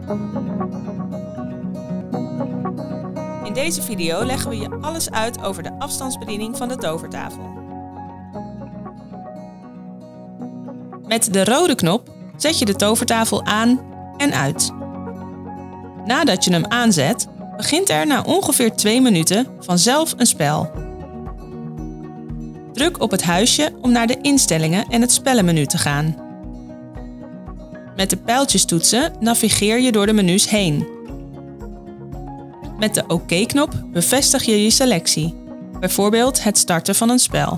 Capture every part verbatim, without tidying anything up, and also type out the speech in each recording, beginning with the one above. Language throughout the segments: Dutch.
In deze video leggen we je alles uit over de afstandsbediening van de tovertafel. Met de rode knop zet je de tovertafel aan en uit. Nadat je hem aanzet, begint er na ongeveer twee minuten vanzelf een spel. Druk op het huisje om naar de instellingen en het spellenmenu te gaan. Met de pijltjestoetsen navigeer je door de menus heen. Met de OK-knop bevestig je je selectie, bijvoorbeeld het starten van een spel.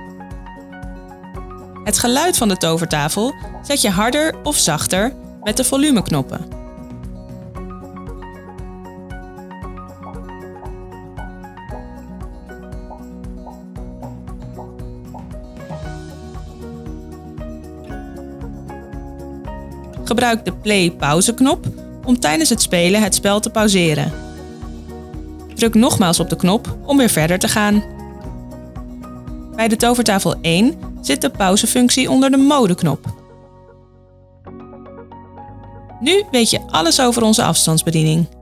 Het geluid van de tovertafel zet je harder of zachter met de volumeknoppen. Gebruik de play-pauze-knop om tijdens het spelen het spel te pauzeren. Druk nogmaals op de knop om weer verder te gaan. Bij de tovertafel één zit de pauzefunctie onder de modeknop. Nu weet je alles over onze afstandsbediening.